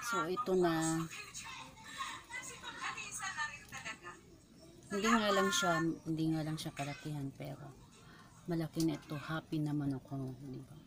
So ito na, hindi nga lang siya kalakihan, pero malaki na ito. Happy naman ako, di ba?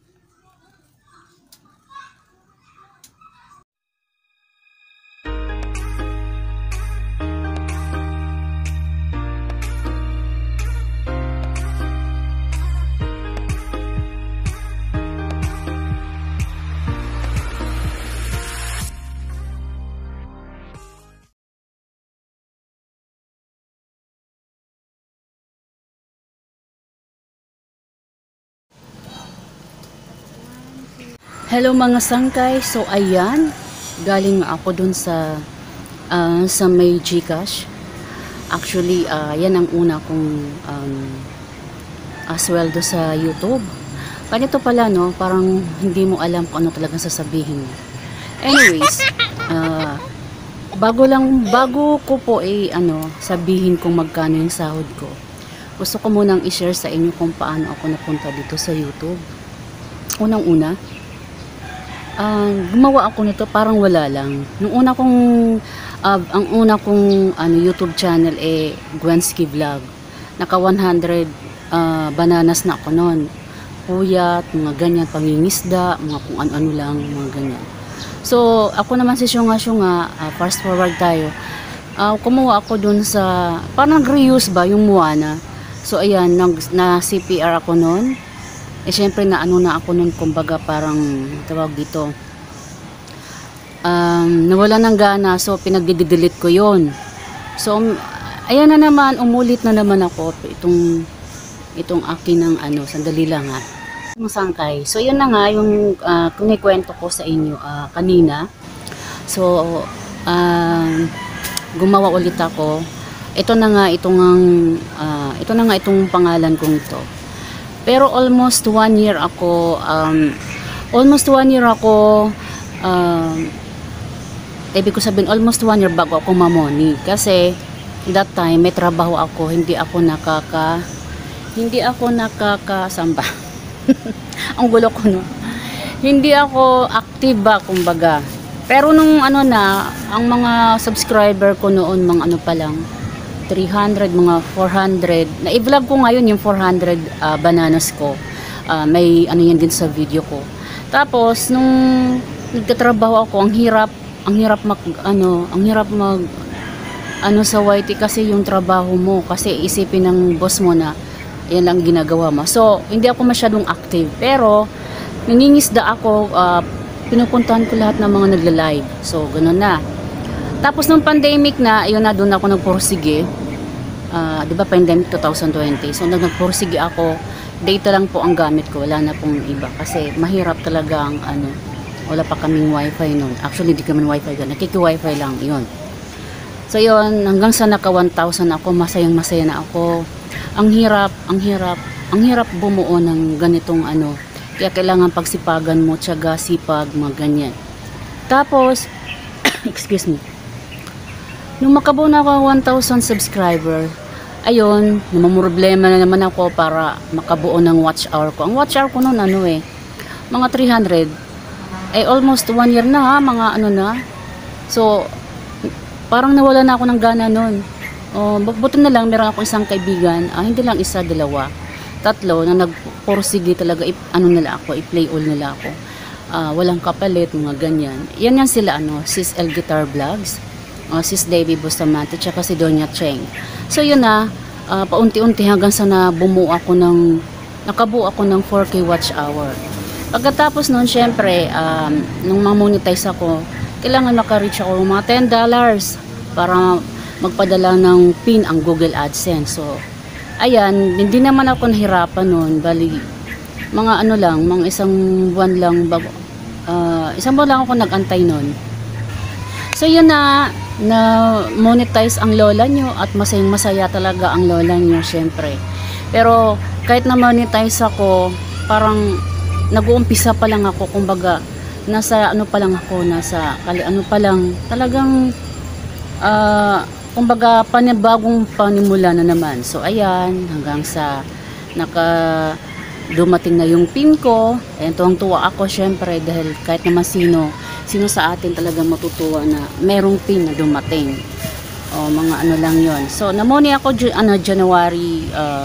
Hello mga sangkay, so ayan, galing ako dun sa may GCash. Actually, yan ang una kong sweldo sa YouTube. Ganito pala, no, parang hindi mo alam kung ano talagang sasabihin. Anyways, bago ko po sabihin kung magkano yung sahod ko. Gusto ko munang i-share sa inyo kung paano ako napunta dito sa YouTube. Unang-una, gumawa ako nito parang wala lang. Ang una kong YouTube channel Gwenski Vlog. Naka 100 bananas na ako noon. Puyat, mga ganyan, pangingisda, mga kung ano-ano lang, mga ganyan. So, ako naman si Syunga, fast forward tayo. Kumuha ako dun sa, parang reuse ba, yung Moana. So, ayan, na CPR ako noon. Syempre na ako nun, kumbaga parang tawag dito, nawala ng gana, so pinag-delete ko yon. So ayan na naman, umulit na naman ako itong akin ng sandali lang ha, masangkay. So yun na nga yung kunikwento ko sa inyo kanina. So gumawa ulit ako. Ito na nga itong pangalan kong ito. Pero almost 1 year ako, ibig ko sabihin, almost 1 year bago ako mamoni. Kasi, that time, may trabaho ako, hindi ako samba. Ang gulo ko, no? Hindi ako active ba, kumbaga. Pero nung ang mga subscriber ko noon, mga pa lang, 300, mga 400. Na-i-vlog ko ngayon yung 400 bananas ko. May yan din sa video ko. Tapos nung nagtatrabaho ako, ang hirap mag sa YT kasi yung trabaho mo, kasi isipin ng boss mo na yan lang ginagawa mo. So hindi ako masyadong active, pero nangingisda ako, pinupuntahan ko lahat ng mga nagla-live. So ganoon na. Tapos nung pandemic na, ayun na, doon ako nagpursige. Di ba pandemic 2020? So nagpursige ako. Data lang po ang gamit ko, wala na pong iba. Kasi mahirap talaga ang wala pa kaming wifi noon. Actually, di kami wifi doon. Nakiki-wifi lang, yun. So yun, hanggang sa naka 1,000 ako, masayang-masaya na ako. Ang hirap bumuo ng ganitong Kaya kailangan pagsipagan mo, tiyaga, sipag, mga ganyan. Tapos, excuse me. Nung makabuo na ako 1,000 subscriber, ayun, namumroblema na naman ako para makabuo ng watch hour ko. Ang watch hour ko noon mga 300. Almost 1 year na mga na. So, parang nawala na ako ng gana noon. Buti na lang, meron ako isang kaibigan, hindi lang isa, dalawa, tatlo, na nagpursige talaga, nila ako, i-play all nila ako. Walang kapalit, mga ganyan. Yan sila, Sis L Guitar Vlogs, Sis Davy Bustamante, tsaka si Donya Cheng. So yun na, paunti-unti hanggang sa nakabuo ako ng 4K watch hour. Pagkatapos nun, syempre, nung ma-monetize ako, kailangan maka-reach ako mga $10 para magpadala ng pin ang Google AdSense. So, ayan, hindi naman ako nahirapan nun. Bali, mga mga isang buwan lang ako nag-antay nun. So yun na monetize ang lola nyo at masayang-masaya talaga ang lola nyo, syempre. Pero kahit na monetize ako, parang nag-uumpisa pa lang ako, kumbaga nasa talagang kumbaga panibagong panimula na naman. So ayan, hanggang sa dumating na yung pin ko. Ayan, tuwang-tuwa ako syempre dahil kahit naman sino sa atin talagang matutuwa na merong pin na dumating. O mga ano lang yon. So namoni ako January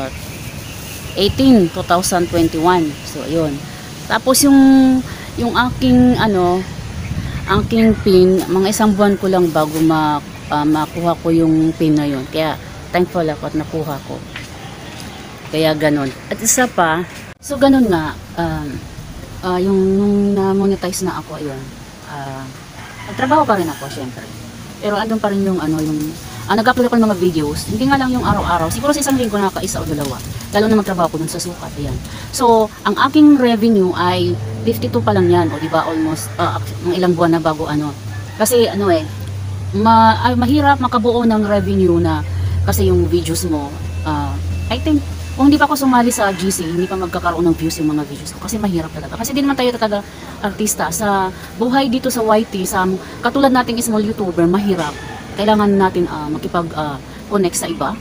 18, 2021. So ayun. Tapos yung aking aking pin, mga isang buwan ko lang bago makuha ko yung pin na yon. Kaya thankful ako at nakuha ko. Kaya ganun. At isa pa, so ganun nga, yung nung na-monetize na ako, ayun, nagtrabaho pa rin ako, syempre. Pero andun pa rin yung nag-upload ako ng mga videos, hindi nga lang yung araw-araw, siguro sa isang linggo nakaka-isa o dalawa, lalo na magtrabaho ko dun sa sukat, ayan. So, ang aking revenue ay 52 pa lang yan, o diba, almost, ng ilang buwan na bago kasi mahirap makabuo ng revenue na, kasi yung videos mo, I think, kung hindi pa ako sumali sa GC, hindi pa magkakaroon ng views yung mga videos ko. Kasi mahirap talaga. Kasi di naman tayo talaga artista. Sa buhay dito sa YT, katulad nating small YouTuber, mahirap. Kailangan natin makipag-connect sa iba.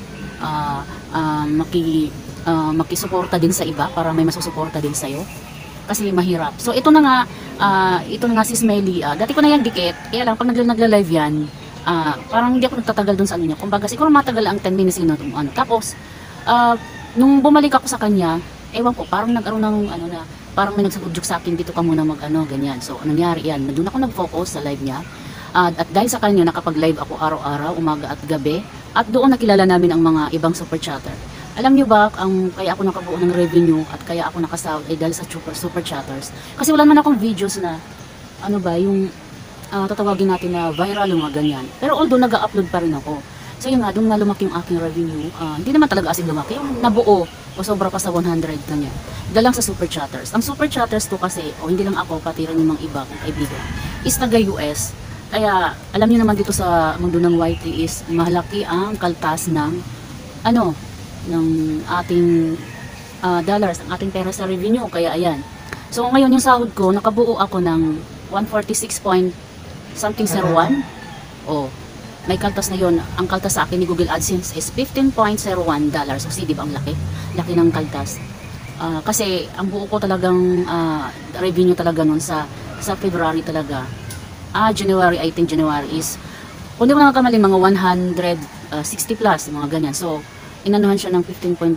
Makisuporta din sa iba para may masusuporta din sa'yo. Kasi mahirap. So ito na nga si Smelly. Dati ko na yan dikit. Kaya lang, pag nagla-live yan, parang hindi ako nagtatagal dun sa niya. Kumbaga, siguro matagal ang 10 minutes yun. Tapos, nung bumalik ako sa kanya, ewan ko, parang nag-aroon ng parang may nagsabudyok sa akin, dito ka muna ganyan. So, nangyari yan. Doon ako nag-focus sa live niya. At dahil sa kanya, nakapag-live ako araw-araw, umaga at gabi. At doon nakilala namin ang mga ibang super chatter. Alam niyo ba, kaya ako nakabuo ng revenue at kaya ako nakasahod ay dahil sa super chatters. Kasi wala naman akong videos na, yung tatawagin natin na viral yung mga ganyan. Pero although nag-upload pa rin ako. So yun nga, doon nga lumaki yung aking revenue. Hindi naman talaga as in lumaki. Yung nabuo, o sobra pa sa 100 kanya. Dalang sa super chatters. Ang super chatters to kasi, hindi lang ako, pati rin yung mga iba kong kaibigan, is taga-US. Kaya, alam niyo naman dito sa mundo ng YT is, malaki ang kaltas ng, ng ating dollars, ang ating pera sa revenue. Kaya ayan. So ngayon yung sahod ko, nakabuo ako ng 146 point something 01. May kaltas na yon. Ang kaltas sa akin ni Google AdSense is $15.01. So, di ba ang laki? Laki ng kaltas. Kasi, ang buo ko talagang revenue talaga nun sa February talaga. January, I think January is, kung di mo nakakamali, mga 160 plus, mga ganyan. So, inanuhan siya ng $15.01.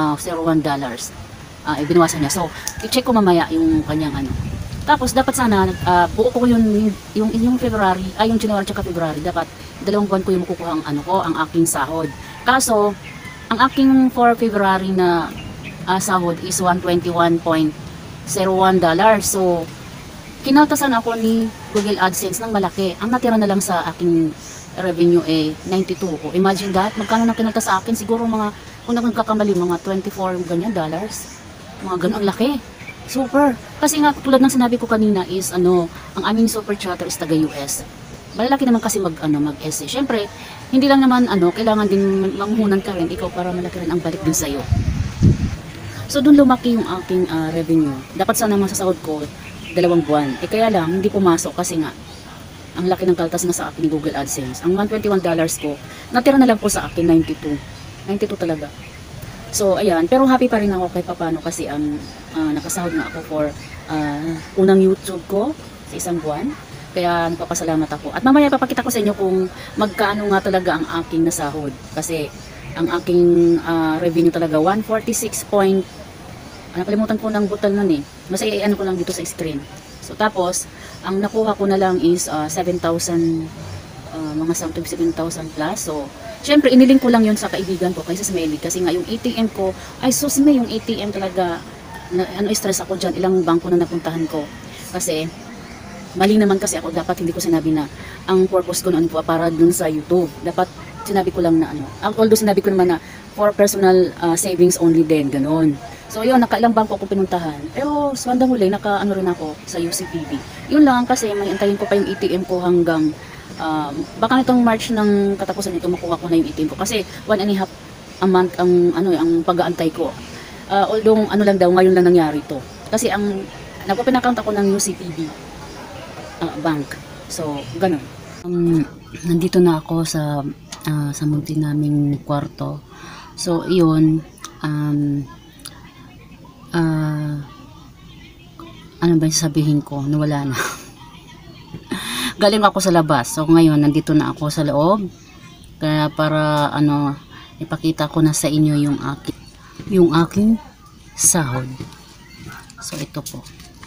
Binawasan niya. So, i-check ko mamaya yung kanyang Tapos, dapat sana, buo ko yung February, yung January tsaka February, dapat 2 buwan ko yung makukuha ang aking sahod. Kaso, ang aking for February na sahod is $121.01. So, kinaltasan ako ni Google AdSense ng malaki. Ang natira na lang sa aking revenue 92. Imagine that, magkano na kinaltas sa akin? Siguro kung nagkakamali, mga 24 ganyan dollars. Mga ganun laki. Super. Kasi nga, tulad ng sinabi ko kanina is, ang aming super chatter is taga-US. Malalaki naman kasi mag-essay. Siyempre, hindi lang naman, kailangan din manghunan ka rin, ikaw para malaki rin ang balik din sa'yo. So, dun lumaki yung aking revenue. Dapat sana masasahod ko 2 buwan. Kaya lang, hindi pumasok kasi nga, ang laki ng kaltas na sa akin Google AdSense. Ang $121 ko, natira na lang po sa akin 92. 92 talaga. So, ayan. Pero happy pa rin ako kahit papano kasi nakasahod na ako for unang YouTube ko sa isang buwan. Kaya nagpapasalamat ako. At mamaya papakita ko sa inyo kung magkano nga talaga ang aking nasahod. Kasi ang aking revenue talaga 146 point, nakalimutan ko ng butal nun Mas ko lang dito sa screen. So tapos, ang nakuha ko na lang is 7,000, mga something 7,000 plus. So, syempre iniling ko lang yun sa kaibigan ko kaysa Smelly. Kasi nga yung ATM ko, yung ATM talaga, stress ako dyan. Ilang bangko na napuntahan ko. Kasi, mali naman kasi ako, dapat hindi ko sinabi na ang purpose ko noon po para dun sa YouTube. Dapat sinabi ko lang na although sinabi ko naman na for personal savings only din, ganon. So yun, nakailang bangko ko pinuntahan. Pero sa bandang huli, rin ako sa UCPB. Yun lang kasi may antayin ko pa yung ATM ko hanggang baka nitong March ng katapusan nito makuha ko na yung ATM ko. Kasi 1.5 a month ang pag-aantay ko. Although lang daw, ngayon lang nangyari to. Kasi nag-open account ako ng UCPB bank. So, ganun. Nandito na ako sa munti naming kwarto. So, iyon. Ano ba yung sabihin ko? Nawala na. galing ako sa labas. So ngayon nandito na ako sa loob. Kaya para ano, ipakita ko na sa inyo yung aking sahod. So ito po.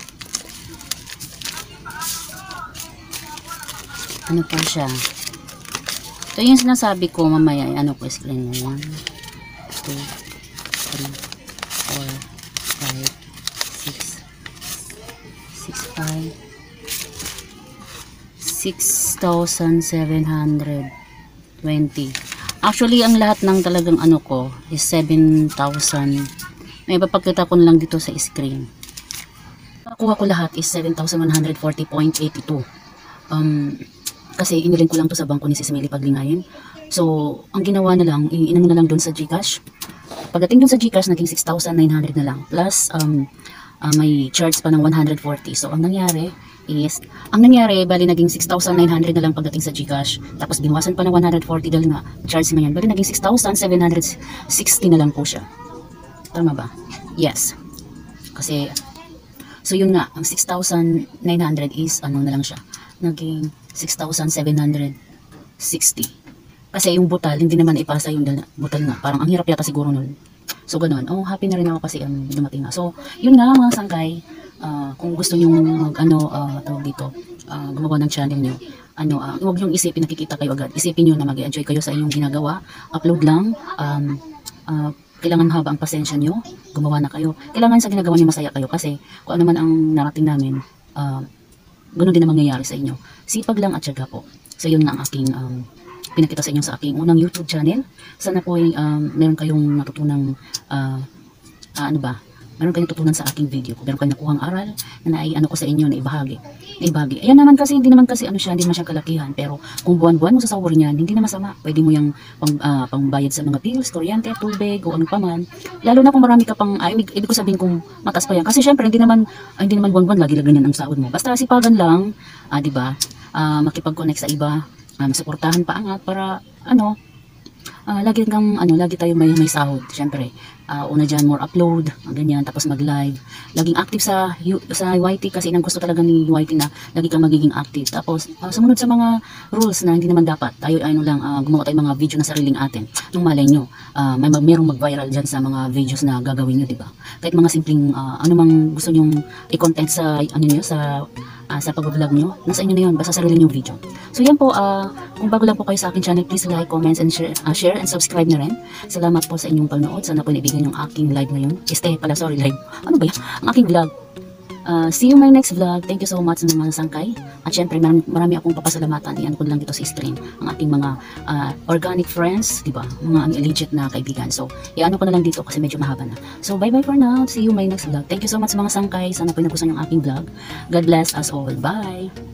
Ano po siya? Ito yung sinasabi ko mamaya. Ano po screen mo? 1, 2, 3, 4, 5, 6, 6,720. Actually, ang lahat ng talagang ano ko is 7,000. May papakita ko lang dito sa screen. Nakuha ko lahat is 7,140.82. Kasi inilink ko lang to sa bangko ni Sis Meli Paglingayin. So, ang ginawa na lang, inano na lang doon sa GCash. Pagdating doon sa GCash, naging 6,900 na lang. Plus, may charge pa ng 140. So, ang nangyari, bali naging 6,900 na lang pagdating sa GCash. Tapos, binawasan pa ng 140 dahil nga, charge ngayon. Bali naging 6,760 na lang po siya. Tama ba? Yes. Kasi, so yun nga, ang 6,900 is, ano na lang siya, naging 6,760. Kasi yung butal, hindi naman ipasa yung butal nga. Parang ang hirap yata siguro nun. So ganun. Oh, happy na rin ako kasi dumating na. So, yun nga mga sangkay. Kung gusto nyo tawag dito, gumawa ng channel nyo, huwag nyo isipin nakikita kayo agad. Isipin nyo na mag-enjoy kayo sa inyong ginagawa. Upload lang. Kailangan haba ang pasensya nyo. Gumawa na kayo. Kailangan sa ginagawa nyo masaya kayo. Kasi kung ano man ang narating namin, ganoon din ang mangyayari sa inyo. Sipag lang at syaga po. So yun nga ang aking pinakita sa inyo sa aking unang YouTube channel. Sana po ay meron kayong natutunang meron kayong tutunan sa aking video. Meron kayong nakuhang aral na ano ko sa inyo na ibahagi. Ayan naman kasi, hindi naman kasi hindi naman siyang kalakihan. Pero kung buwan-buwan mo sasawarin yan, hindi na masama. Pwede mo yung pangbayad sa mga bills, kuryente, tubig, o ano pa man. Lalo na kung marami ka pang, ibig ko sabihin kung matas pa yan. Kasi syempre, hindi naman buwan-buwan lagi ganyan ang sahod mo. Basta sipagan lang, di ba? Makipag-connect sa iba, masuportahan pa angat para, lagi tayo may sahod. Syempre, una dyan, more upload, ganyan, tapos mag-live. Laging active sa YT kasi nang gusto talaga ni YT na lagi kang magiging active. Tapos, sumunod sa mga rules na hindi naman dapat. Tayo, gumawa tayo mga video na sariling atin. Nung malay nyo, merong mag-viral dyan sa mga videos na gagawin nyo, diba? Kahit mga simpleng, mang gusto nyong i-content sa pag-vlog nyo, nasa inyo na yun, basta sarili nyong video. So yan po, kung bago lang po kayo sa akin channel, please like, comment, and share and subscribe na rin. Salamat po sa inyong panonood. Sana po naibigan yung aking live ngayon. Live. Ano ba yan? Ang aking vlog. See you in my next vlog. Thank you so much mga sangkay. At syempre, marami akong papasalamatan. Iyan ko lang dito sa screen ang ating mga organic friends, diba? Mga legit na kaibigan. So, iyan ko na lang dito kasi medyo mahaba na. So, bye-bye for now. See you in my next vlog. Thank you so much mga sangkay. Sana po nagustuhan yung aking vlog. God bless us all. Bye!